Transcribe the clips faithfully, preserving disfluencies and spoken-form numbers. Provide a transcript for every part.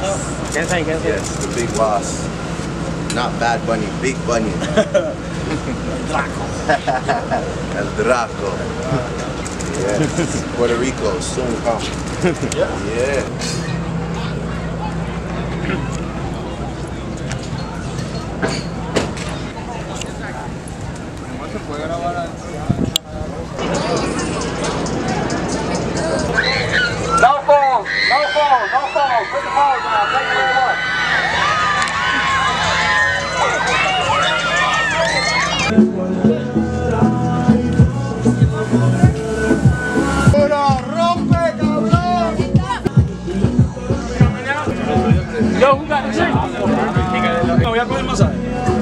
Yes, the big boss. Not Bad Bunny, Big Bunny. Draco. El Draco. Yes. Puerto Rico, soon come. Yeah. Yeah. No phone, no phone, no phone. Put the phone down. Thank you very much. Yo, who got the drink? No, voy a comer masaje.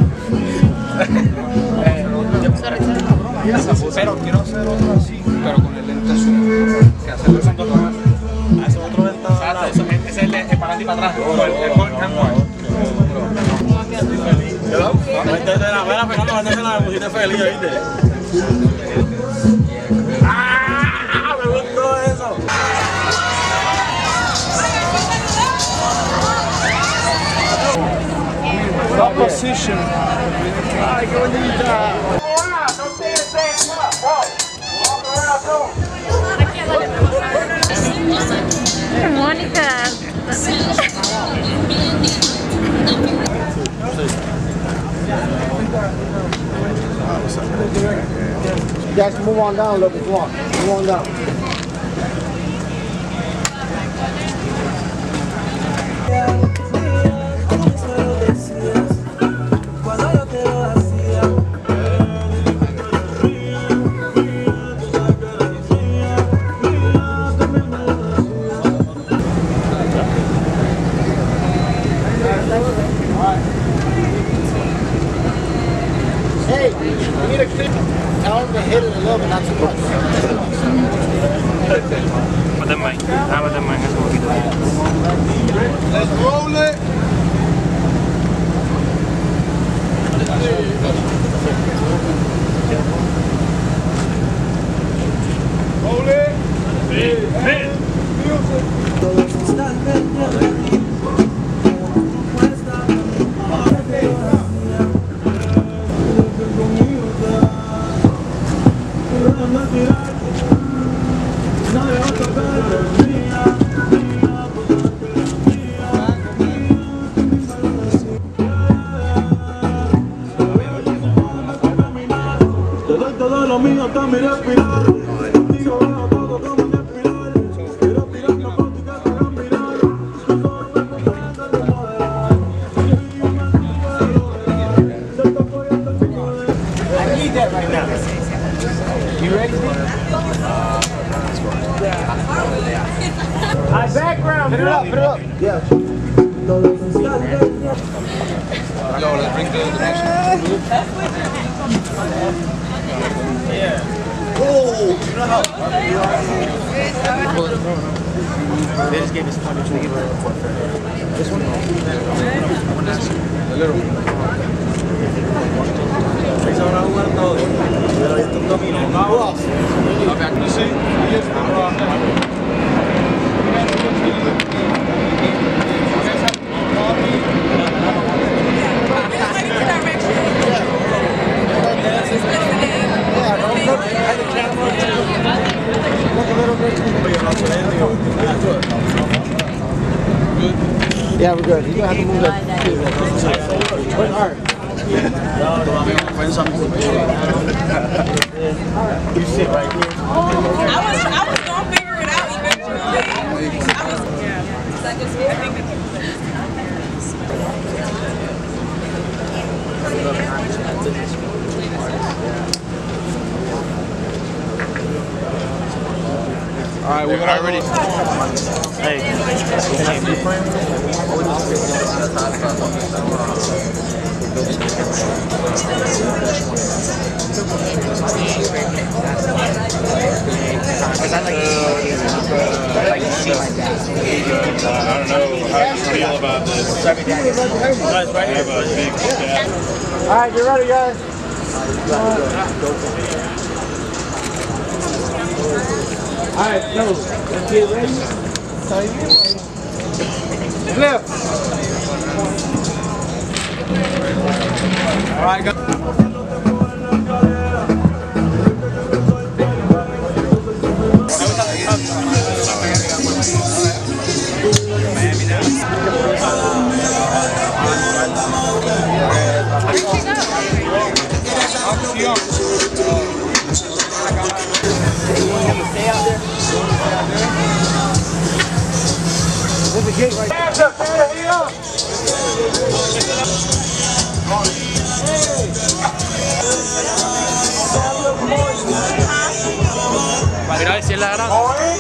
Pero quiero hacer otro así, pero con el lente zoom. Que hacerlo son dos horas. Ah, ese otro lente ahora. Ese es el de para adelante y para atrás. El Estoy feliz. Mira, Fernando, vándase la pusiste feliz, ¿viste? ¡Ah! Me gustó eso. What position? Ay, qué bonita. Mónica. Guys, move on down a little bit. Come on. Move on down. Hey, you need a clip. Tell him to hit it a little bit, not too much. Let's roll it. Roll it. Hit. Hit. Todo lo mío está mi respirar. Contigo veo todo como un espiral. Quiero tirarme por tu casa a mirar. Tú solo me contando de modelar. I need that right now. You ready? Alright, background. Put it up, put it up. Yeah. Yo, let's bring the next one. Yeah. Oh, you know how? They just gave us twenty-two. This one? The little one. Se van a jugar todos. Pero estos dominos. No, back to the seat. Yeah, we're good. You're gonna have to move that. Work hard. You sit right here. I was, I was gonna figure it out eventually. I was, yeah. I just, I think that All right, we're already. Hey, can I be friends? Because I like to see my dad. I don't know how you feel about this. I have a big dad. All right, get ready, guys. All right, so let's get ready. Left. All right, go. There's a gate right Hands up, hands up. Mira a ver si es la grande.